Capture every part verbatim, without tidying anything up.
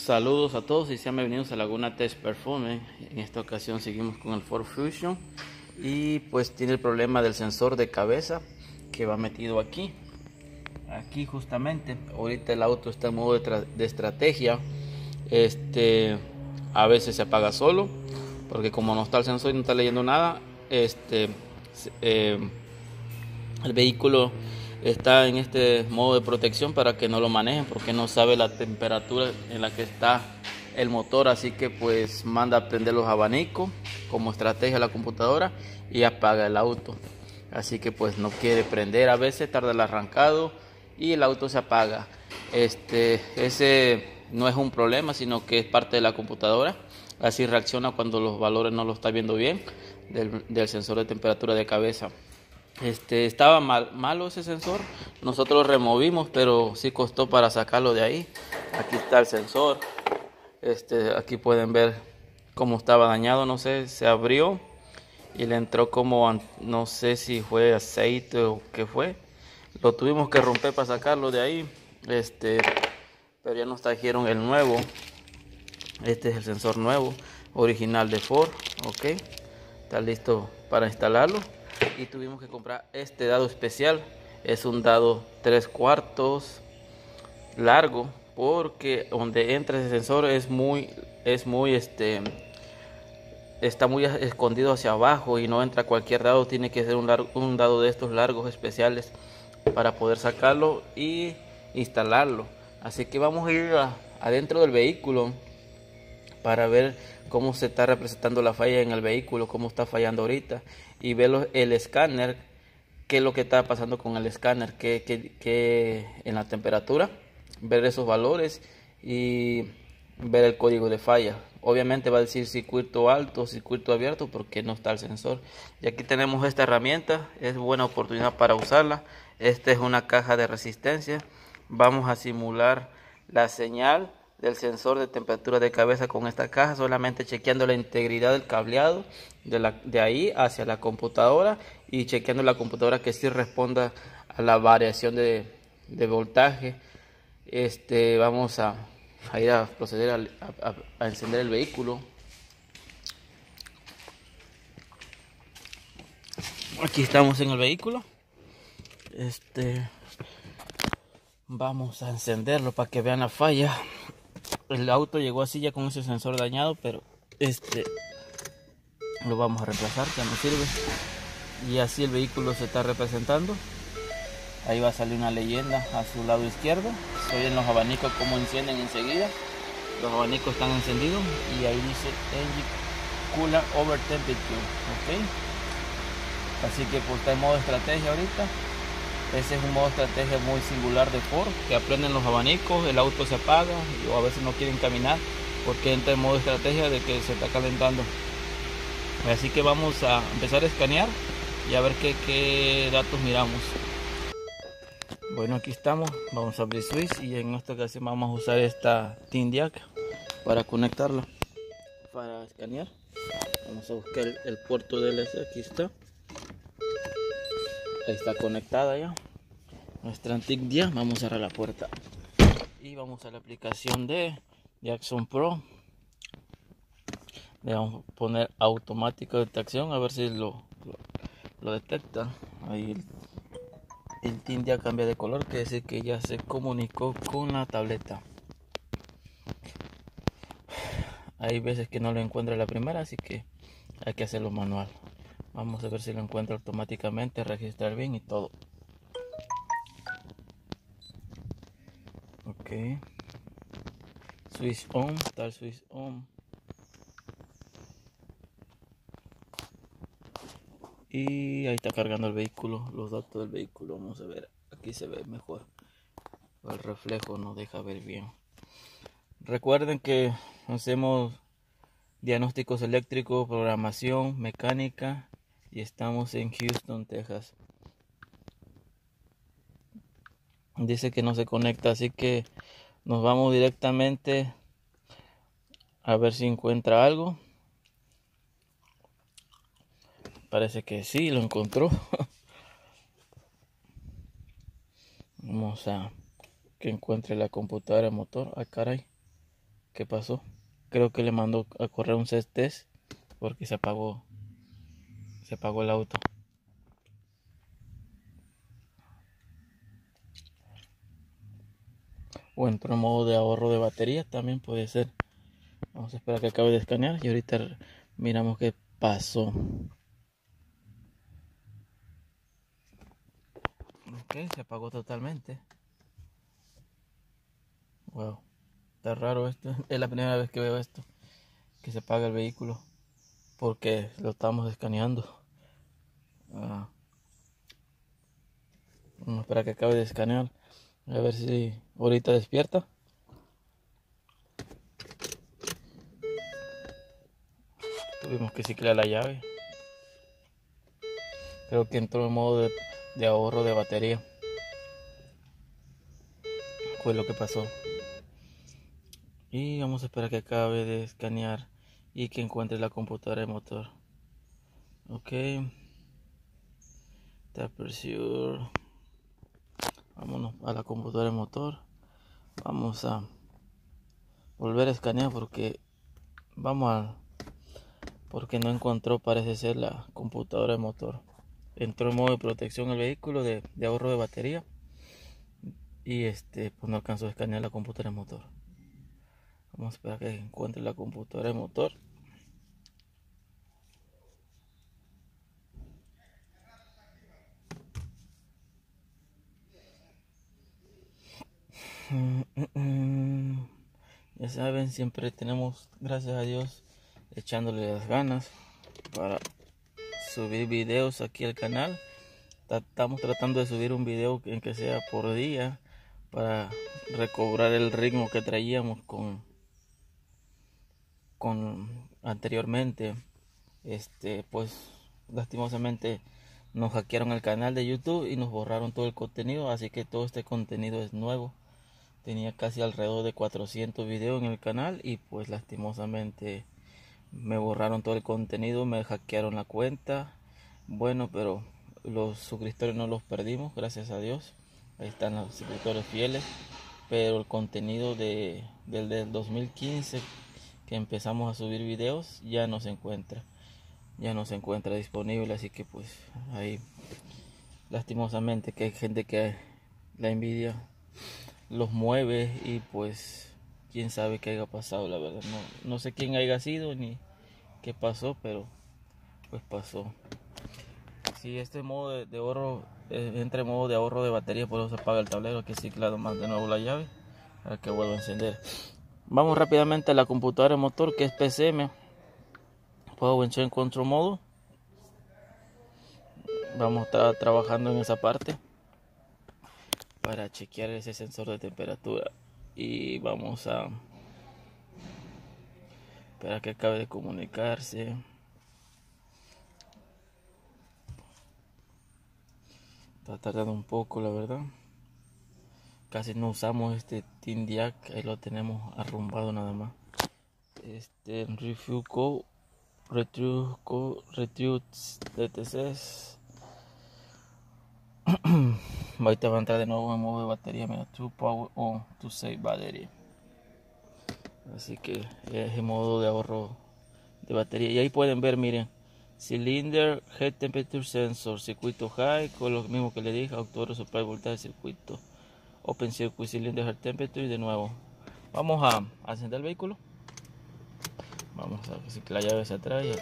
Saludos a todos y sean bienvenidos a Laguna Test Performance. En esta ocasión seguimos con el Ford Fusion y pues tiene el problema del sensor de cabeza que va metido aquí. Aquí justamente, ahorita el auto está en modo de, de estrategia. Este, a veces se apaga solo porque como no está el sensor y no está leyendo nada, este, eh, el vehículo está en este modo de protección para que no lo manejen porque no sabe la temperatura en la que está el motor, así que pues manda a prender los abanicos como estrategia a la computadora y apaga el auto. Así que pues no quiere prender, a veces tarda el arrancado y el auto se apaga. Este, ese no es un problema, sino que es parte de la computadora. Así reacciona cuando los valores no lo está viendo bien del, del sensor de temperatura de cabeza. Este, estaba mal, malo ese sensor, nosotros lo removimos, pero sí costó para sacarlo de ahí. Aquí está el sensor, este, aquí pueden ver cómo estaba dañado, no sé, se abrió y le entró como, no sé si fue aceite o qué fue. Lo tuvimos que romper para sacarlo de ahí, este, pero ya nos trajeron el nuevo. Este es el sensor nuevo, original de Ford, ok, está listo para instalarlo. Y tuvimos que comprar este dado especial, es un dado tres cuartos largo, porque donde entra ese sensor es muy, es muy, este, está muy escondido hacia abajo y no entra cualquier dado, tiene que ser un, largo, un dado de estos largos especiales para poder sacarlo y instalarlo. Así que vamos a ir a, adentro del vehículo para ver cómo se está representando la falla en el vehículo, cómo está fallando ahorita, y ver el escáner, qué es lo que está pasando con el escáner, que, que, que en la temperatura, ver esos valores y ver el código de falla. Obviamente va a decir circuito alto, circuito abierto, porque no está el sensor. Y aquí tenemos esta herramienta, es buena oportunidad para usarla. Esta es una caja de resistencia. Vamos a simular la señal del sensor de temperatura de cabeza con esta caja, solamente chequeando la integridad del cableado de, la, de ahí hacia la computadora y chequeando la computadora que sí responda a la variación de, de voltaje. Este, vamos a, a ir a proceder a, a, a encender el vehículo. Aquí estamos en el vehículo. Este, vamos a encenderlo para que vean la falla. El auto llegó así ya con ese sensor dañado, pero este lo vamos a reemplazar, ya no sirve. Y así el vehículo se está representando. Ahí va a salir una leyenda a su lado izquierdo. Se oyen los abanicos como encienden enseguida. Los abanicos están encendidos y ahí dice Engine Cooler Over Temperature, ok. Así que pues está en modo estrategia ahorita. Ese es un modo de estrategia muy singular de Ford, que aprenden los abanicos, el auto se apaga o a veces no quieren caminar porque entra en modo de estrategia de que se está calentando. Así que vamos a empezar a escanear y a ver qué, qué datos miramos. Bueno, aquí estamos, vamos a abrir switch y en esta ocasión vamos a usar esta tin jack para conectarla, para escanear. Vamos a buscar el, el puerto D L C, aquí está. Está conectada ya nuestra antic ya. Vamos a cerrar la puerta y vamos a la aplicación de Jackson Pro. Le vamos a poner automático de detección a ver si lo, lo, lo detecta. Ahí el, el tint ya cambia de color, quiere decir que ya se comunicó con la tableta. Hay veces que no lo encuentra la primera, así que hay que hacerlo manual. Vamos a ver si lo encuentra automáticamente, registrar bien y todo. Ok. Switch on, está el switch on. Y ahí está cargando el vehículo, los datos del vehículo. Vamos a ver, aquí se ve mejor. El reflejo no deja ver bien. Recuerden que hacemos diagnósticos eléctricos, programación, mecánica. Y estamos en Houston, Texas. Dice que no se conecta, así que nos vamos directamente a ver si encuentra algo. Parece que sí, lo encontró. Vamos a que encuentre la computadora motor. Ah, caray. qué pasó. Creo que le mandó a correr un test porque se apagó, se apagó el auto. O entró en modo de ahorro de batería, también puede ser. Vamos a esperar que acabe de escanear y ahorita miramos qué pasó. Ok, se apagó totalmente. Wow, está raro esto. Es la primera vez que veo esto, que se apaga el vehículo porque lo estamos escaneando. Ah. Vamos a esperar que acabe de escanear, a ver si ahorita despierta. Tuvimos que ciclar la llave. Creo que entró en modo de, de ahorro de batería. Fue lo que pasó. Y vamos a esperar que acabe de escanear y que encuentre la computadora de motor. Ok. Tap Pursuer. Vámonos a la computadora de motor. Vamos a volver a escanear porque vamos a porque no encontró, parece ser, la computadora de motor. Entró en modo de protección el vehículo de, de ahorro de batería y este pues no alcanzó a escanear la computadora de motor. Vamos a esperar que encuentre la computadora de motor. Ya saben, siempre tenemos, gracias a Dios, echándole las ganas para subir videos aquí al canal. Estamos tratando de subir un video en que sea por día para recobrar el ritmo que traíamos con con anteriormente. Este pues lastimosamente nos hackearon el canal de YouTube y nos borraron todo el contenido, así que todo este contenido es nuevo. Tenía casi alrededor de cuatrocientos videos en el canal y pues lastimosamente me borraron todo el contenido, me hackearon la cuenta. Bueno, pero los suscriptores no los perdimos, gracias a Dios. Ahí están los suscriptores fieles. Pero el contenido de, del, del dos mil quince que empezamos a subir videos ya no se encuentra. Ya no se encuentra disponible, así que pues ahí lastimosamente que hay gente que la envidia los mueve y pues quién sabe qué haya pasado, la verdad. No, no sé quién haya sido ni qué pasó, pero pues pasó. Si este modo de, de ahorro eh, entra en modo de ahorro de batería, por eso se apaga el tablero. Aquí ciclado más de nuevo la llave para que vuelva a encender. Vamos rápidamente a la computadora de motor, que es P C M. Power Chain Control Mode. Vamos a estar trabajando en esa parte para chequear ese sensor de temperatura y vamos a esperar que acabe de comunicarse. Está tardando un poco, la verdad. Casi no usamos este Team Jack, ahí lo tenemos arrumbado nada más. Este Review Code, Retrieve Code, Retrieve D T Cs. Ahorita va a entrar de nuevo en modo de batería. Mira, to power on to save battery. Así que es el modo de ahorro de batería. Y ahí pueden ver, miren, Cylinder Head Temperature Sensor, circuito high, con lo mismo que le dije, auto supply voltaje, circuito Open Circuit, Cylinder Head Temperature. Y de nuevo vamos a, a encender el vehículo. Vamos a ver si la llave se atrae.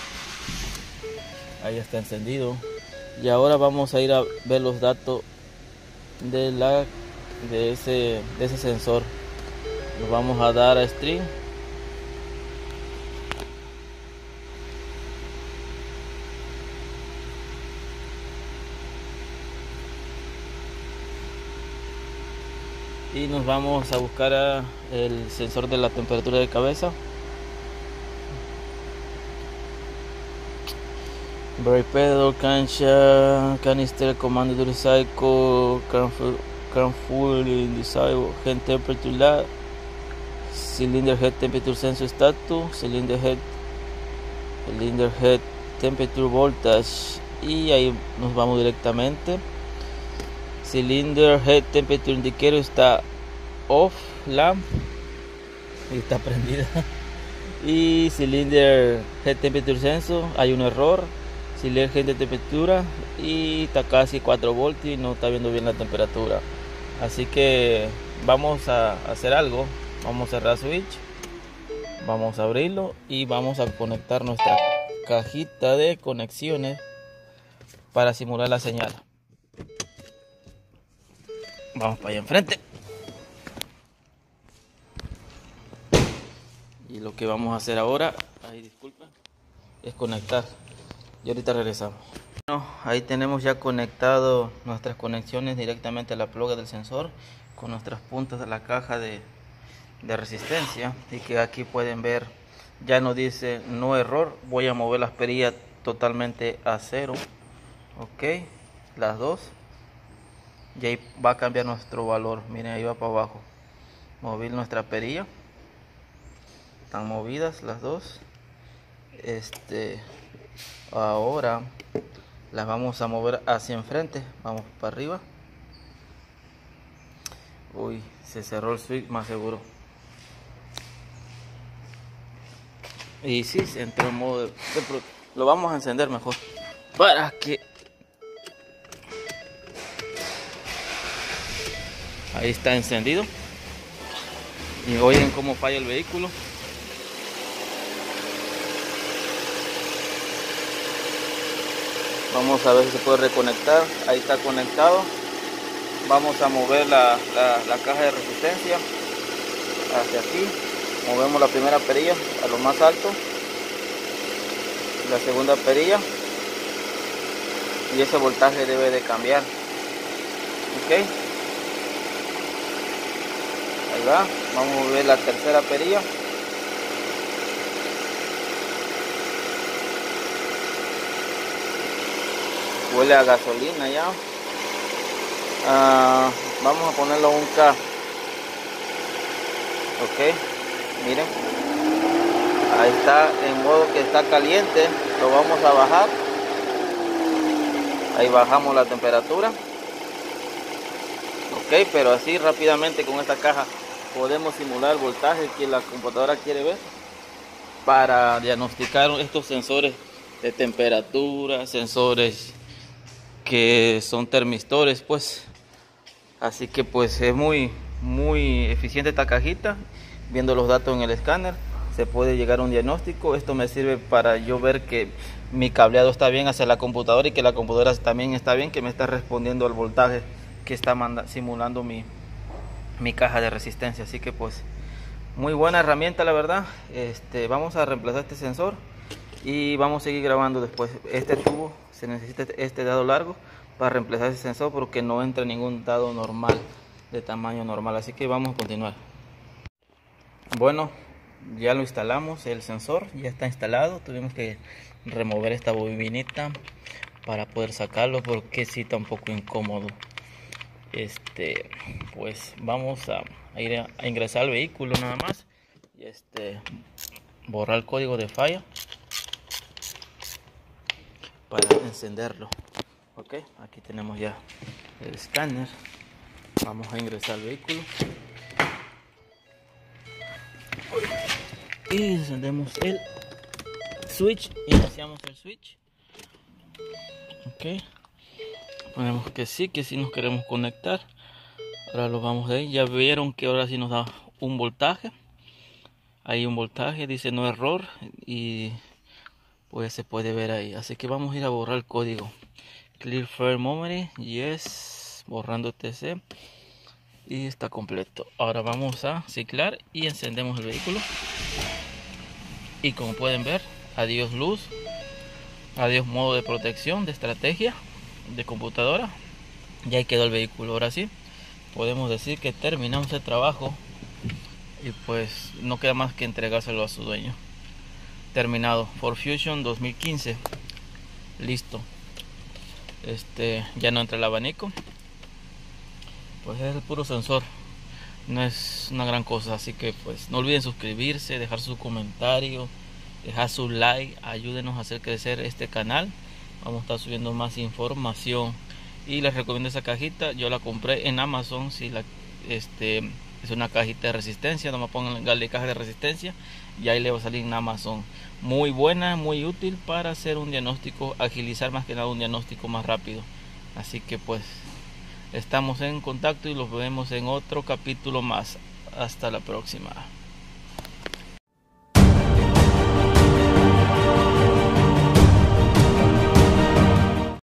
Ahí está encendido. Y ahora vamos a ir a ver los datos de la de ese de ese sensor. Nos vamos a dar a Stream. Y nos vamos a buscar a el sensor de la temperatura de cabeza. Brake pedal, cancha, canister, command to recycle, can full in disable, head temperature lab, cylinder head temperature sensor status, cylinder head, cylinder head temperature voltage, y ahí nos vamos directamente. Cylinder head temperature indicator está off lamp, y está prendida. Y Cylinder Head Temperature Sensor, hay un error. Cylinder Head Temperatura y está casi cuatro voltios y no está viendo bien la temperatura. Así que vamos a hacer algo. Vamos a cerrar switch, vamos a abrirlo y vamos a conectar nuestra cajita de conexiones para simular la señal. Vamos para allá enfrente. Y lo que vamos a hacer ahora, ahí disculpen, es conectar. Y ahorita regresamos. Bueno, ahí tenemos ya conectado nuestras conexiones directamente a la placa del sensor con nuestras puntas de la caja de, de resistencia. Y que aquí pueden ver, ya nos dice no error. Voy a mover las perillas totalmente a cero. Ok, las dos. Y ahí va a cambiar nuestro valor. Miren, ahí va para abajo. Mover nuestra perilla. Están movidas las dos. Este, ahora las vamos a mover hacia enfrente. Vamos para arriba. Uy, se cerró el switch, más seguro. Y sí, se entró en modo de, de, lo vamos a encender mejor para que ahí está encendido. Y oigan cómo falla el vehículo. Vamos a ver si se puede reconectar. Ahí está conectado. Vamos a mover la, la, la caja de resistencia hacia aquí. Movemos la primera perilla a lo más alto, la segunda perilla, y ese voltaje debe de cambiar. Ok, ahí va. Vamos a mover la tercera perilla. Huele a gasolina ya. Uh, vamos a ponerlo a un K. Ok, miren, ahí está en modo que está caliente. Lo vamos a bajar. Ahí bajamos la temperatura. Ok, pero así rápidamente con esta caja podemos simular el voltaje que la computadora quiere ver para diagnosticar estos sensores de temperatura, sensores que son termistores, pues. Así que pues es muy muy eficiente esta cajita. Viendo los datos en el escáner se puede llegar a un diagnóstico. Esto me sirve para yo ver que mi cableado está bien hacia la computadora y que la computadora también está bien, que me está respondiendo al voltaje que está simulando mi, mi caja de resistencia. Así que pues muy buena herramienta, la verdad. Este, vamos a reemplazar este sensor y vamos a seguir grabando después. Este tubo se necesita este dado largo para reemplazar ese sensor porque no entra ningún dado normal de tamaño normal. Así que vamos a continuar. Bueno, ya lo instalamos, el sensor ya está instalado. Tuvimos que remover esta bobinita para poder sacarlo porque sí está un poco incómodo. Este, pues vamos a, a ir a, a ingresar al vehículo nada más y este borrar el código de falla para encenderlo. Ok, aquí tenemos ya el escáner. Vamos a ingresar al vehículo y encendemos el switch. Iniciamos el switch. Ok, ponemos que sí, que sí nos queremos conectar. Ahora lo vamos a ver. Ya vieron que ahora sí nos da un voltaje. Hay un voltaje, dice no error, y pues se puede ver ahí. Así que vamos a ir a borrar el código. Clear Fair Memory, yes, borrando T C y está completo. Ahora vamos a ciclar y encendemos el vehículo. Y como pueden ver, adiós luz, adiós modo de protección, de estrategia, de computadora. Ya ahí quedó el vehículo. Ahora sí, podemos decir que terminamos el trabajo y pues no queda más que entregárselo a su dueño. Terminado. Ford Fusion dos mil quince, listo. Este, ya no entra el abanico, pues es el puro sensor, no es una gran cosa. Así que pues no olviden suscribirse, dejar su comentario, dejar su like, ayúdenos a hacer crecer este canal. Vamos a estar subiendo más información y les recomiendo esa cajita. Yo la compré en Amazon. Si la este es una cajita de resistencia, nomás pónganle caja de resistencia y ahí le va a salir en Amazon. Muy buena, muy útil para hacer un diagnóstico, agilizar más que nada un diagnóstico más rápido. Así que pues estamos en contacto y los vemos en otro capítulo más. Hasta la próxima.